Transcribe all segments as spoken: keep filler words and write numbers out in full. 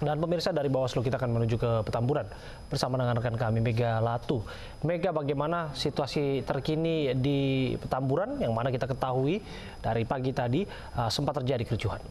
Dan pemirsa, dari Bawaslu kita akan menuju ke Petamburan bersama dengan rekan kami Mega Latu. Mega, bagaimana situasi terkini di Petamburan yang mana kita ketahui dari pagi tadi uh, sempat terjadi kericuhan.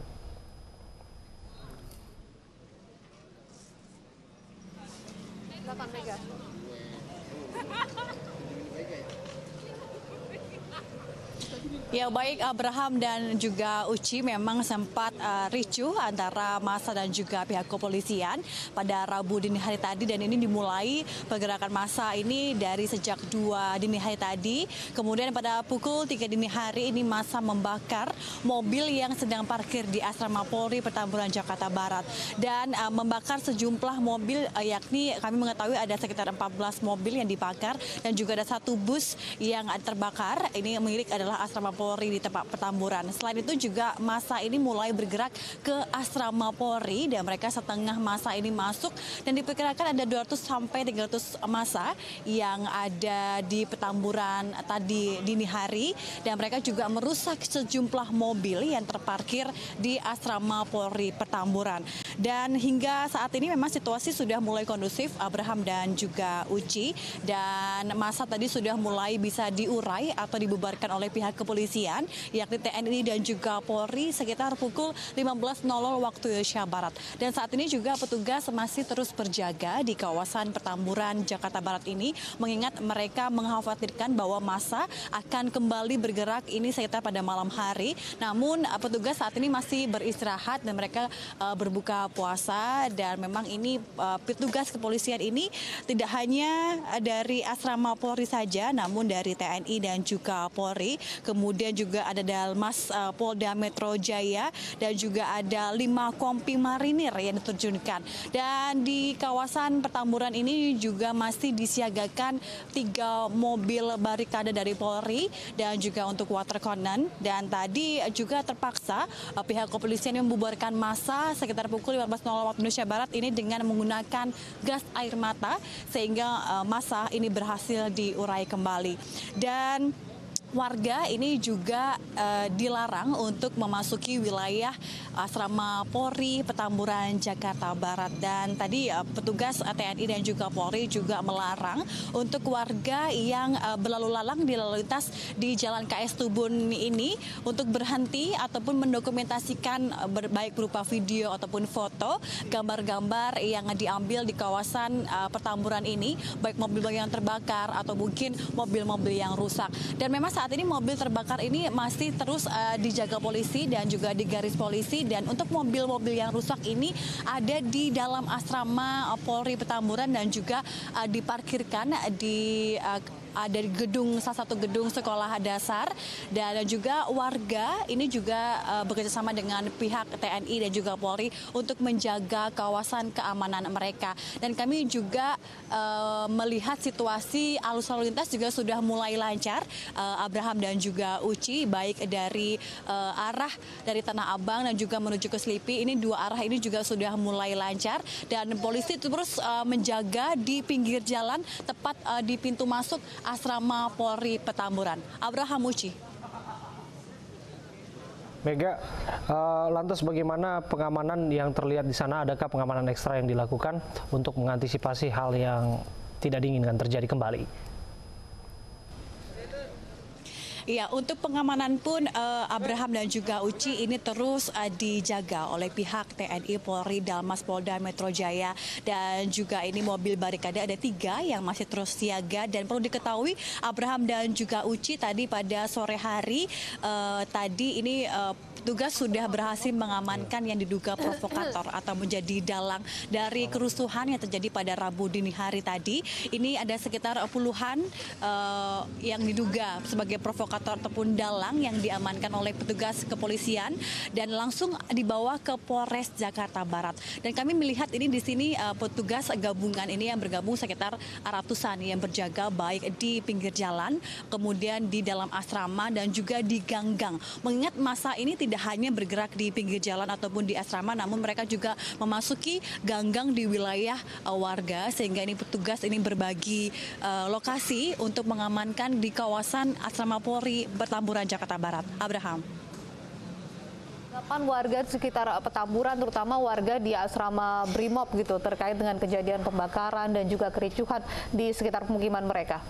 Ya, baik Abraham dan juga Uci, memang sempat uh, ricuh antara massa dan juga pihak kepolisian pada Rabu dini hari tadi, dan ini dimulai pergerakan massa ini dari sejak dua dini hari tadi. Kemudian pada pukul tiga dini hari ini massa membakar mobil yang sedang parkir di Asrama Polri Petamburan Jakarta Barat, dan uh, membakar sejumlah mobil, uh, yakni kami mengetahui ada sekitar empat belas mobil yang dibakar dan juga ada satu bus yang terbakar. Ini milik adalah Asrama Polri di tempat Petamburan. Selain itu juga massa ini mulai bergerak ke Asrama Polri, dan mereka setengah massa ini masuk, dan diperkirakan ada dua ratus sampai tiga ratus massa yang ada di Petamburan tadi dini hari, dan mereka juga merusak sejumlah mobil yang terparkir di Asrama Polri Petamburan. Dan hingga saat ini memang situasi sudah mulai kondusif, Abraham dan juga Uci, dan massa tadi sudah mulai bisa diurai atau dibubarkan oleh pihak kepolisian, yakni T N I dan juga Polri sekitar pukul lima belas waktu Indonesia Barat. Dan saat ini juga petugas masih terus berjaga di kawasan Petamburan Jakarta Barat ini, mengingat mereka mengkhawatirkan bahwa massa akan kembali bergerak ini sekitar pada malam hari. Namun petugas saat ini masih beristirahat dan mereka uh, berbuka puasa, dan memang ini uh, petugas kepolisian ini tidak hanya dari Asrama Polri saja, namun dari T N I dan juga Polri. Kemudian juga ada Dalmas uh, Polda Metro Jaya, dan juga ada lima kompi marinir yang diterjunkan. Dan di kawasan Petamburan ini juga masih disiagakan tiga mobil barikade dari Polri dan juga untuk water cannon. Dan tadi juga terpaksa uh, pihak kepolisian membubarkan massa sekitar pukul lima belas waktu Indonesia Barat ini dengan menggunakan gas air mata, sehingga uh, massa ini berhasil diurai kembali. Dan warga ini juga uh, dilarang untuk memasuki wilayah Asrama Polri Petamburan Jakarta Barat. Dan tadi uh, petugas T N I dan juga Polri juga melarang untuk warga yang uh, berlalu lalang di lalu lintas di Jalan K S Tubun ini untuk berhenti ataupun mendokumentasikan uh, baik berupa video ataupun foto gambar-gambar yang diambil di kawasan uh, Petamburan ini, baik mobil yang terbakar atau mungkin mobil-mobil yang rusak. Dan memang saat ini mobil terbakar ini masih terus uh, dijaga polisi dan juga di garis polisi, dan untuk mobil-mobil yang rusak ini ada di dalam Asrama uh, Polri Petamburan dan juga uh, diparkirkan di uh, ada di gedung salah satu gedung sekolah dasar. Dan juga warga ini juga uh, bekerjasama dengan pihak T N I dan juga Polri untuk menjaga kawasan keamanan mereka. Dan kami juga uh, melihat situasi arus lalu lintas juga sudah mulai lancar, uh, Abraham dan juga Uci, baik dari uh, arah dari Tanah Abang dan juga menuju ke Selipi. Ini dua arah ini juga sudah mulai lancar, dan polisi terus uh, menjaga di pinggir jalan tepat uh, di pintu masuk Asrama Polri Petamburan. Abraham, Uci. Mega, uh, lantas bagaimana pengamanan yang terlihat di sana? Adakah pengamanan ekstra yang dilakukan untuk mengantisipasi hal yang tidak diinginkan terjadi kembali? Iya, untuk pengamanan pun uh, Abraham dan juga Uci ini terus uh, dijaga oleh pihak T N I, Polri, Dalmas Polda Metro Jaya, dan juga ini mobil barikade ada tiga yang masih terus siaga. Dan perlu diketahui Abraham dan juga Uci, tadi pada sore hari uh, tadi ini uh, petugas sudah berhasil mengamankan yang diduga provokator atau menjadi dalang dari kerusuhan yang terjadi pada Rabu dini hari tadi. Ini ada sekitar puluhan uh, yang diduga sebagai provokator ataupun dalang yang diamankan oleh petugas kepolisian dan langsung dibawa ke Polres Jakarta Barat. Dan kami melihat ini di sini uh, petugas gabungan ini yang bergabung sekitar ratusan yang berjaga baik di pinggir jalan, kemudian di dalam asrama dan juga di ganggang. Mengingat masa ini tidak tidak hanya bergerak di pinggir jalan ataupun di asrama, namun mereka juga memasuki ganggang di wilayah uh, warga, sehingga ini petugas ini berbagi uh, lokasi untuk mengamankan di kawasan Asrama Polri Petamburan Jakarta Barat. Abraham. Harapan warga di sekitar Petamburan, terutama warga di asrama Brimob gitu, terkait dengan kejadian pembakaran dan juga kericuhan di sekitar pemukiman mereka.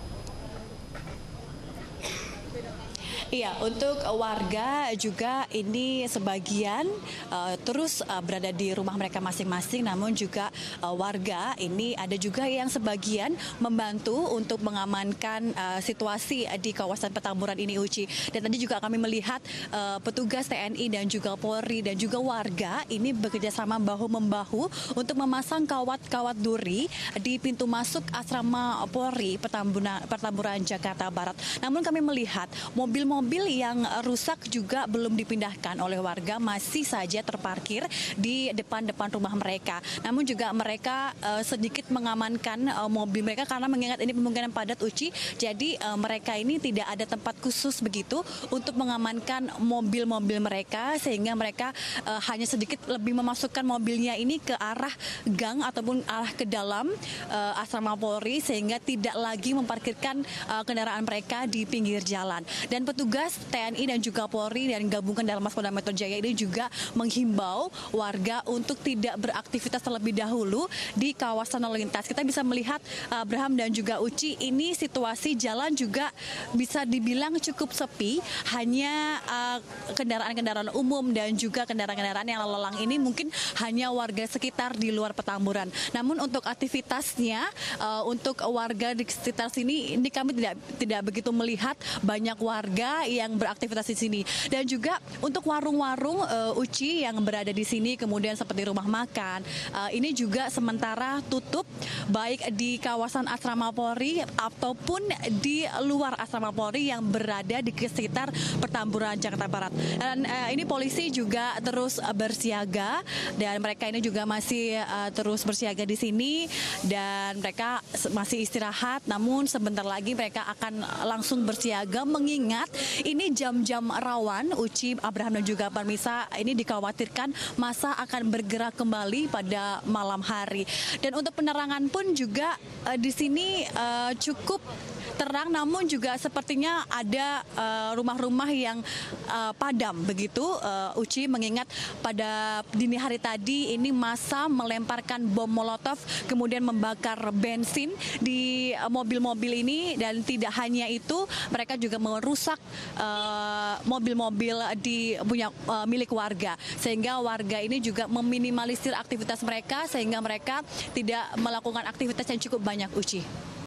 Iya, untuk warga juga ini sebagian uh, terus uh, berada di rumah mereka masing-masing, namun juga uh, warga ini ada juga yang sebagian membantu untuk mengamankan uh, situasi di kawasan Petamburan ini, Uci. Dan tadi juga kami melihat uh, petugas T N I dan juga Polri dan juga warga ini bekerjasama bahu-membahu untuk memasang kawat-kawat duri di pintu masuk asrama Polri Petamburan, Petamburan Jakarta Barat. Namun kami melihat mobil-mobil Mobil yang rusak juga belum dipindahkan oleh warga, masih saja terparkir di depan-depan rumah mereka. Namun juga mereka uh, sedikit mengamankan uh, mobil mereka karena mengingat ini pemukiman padat, Uci. Jadi uh, mereka ini tidak ada tempat khusus begitu untuk mengamankan mobil-mobil mereka, sehingga mereka uh, hanya sedikit lebih memasukkan mobilnya ini ke arah gang ataupun arah ke dalam uh, asrama Polri, sehingga tidak lagi memparkirkan uh, kendaraan mereka di pinggir jalan. Dan petugas Petugas T N I dan juga Polri dan gabungan dalam Polda Metro Jaya ini juga menghimbau warga untuk tidak beraktivitas terlebih dahulu di kawasan lalu lintas. Kita bisa melihat Abraham dan juga Uci, ini situasi jalan juga bisa dibilang cukup sepi, hanya kendaraan-kendaraan uh, umum dan juga kendaraan-kendaraan yang lalu lalang ini mungkin hanya warga sekitar di luar Petamburan. Namun untuk aktivitasnya uh, untuk warga di sekitar sini ini kami tidak tidak begitu melihat banyak warga yang beraktivitas di sini. Dan juga untuk warung-warung uh, Uci yang berada di sini, kemudian seperti rumah makan, uh, ini juga sementara tutup baik di kawasan asrama Polri ataupun di luar asrama Polri yang berada di sekitar Petamburan Jakarta Barat. Dan uh, ini polisi juga terus uh, bersiaga, dan mereka ini juga masih uh, terus bersiaga di sini, dan mereka masih istirahat. Namun sebentar lagi mereka akan langsung bersiaga, mengingat ini jam-jam rawan, Uci, Abraham dan juga Parmisa, ini dikhawatirkan massa akan bergerak kembali pada malam hari. Dan untuk penerangan pun juga uh, di sini uh, cukup terang, namun juga sepertinya ada rumah-rumah uh, yang uh, padam begitu, uh, Uci, mengingat pada dini hari tadi ini massa melemparkan bom molotov kemudian membakar bensin di mobil-mobil ini. Dan tidak hanya itu, mereka juga merusak mobil-mobil uh, di punya uh, milik warga, sehingga warga ini juga meminimalisir aktivitas mereka, sehingga mereka tidak melakukan aktivitas yang cukup banyak, Uci.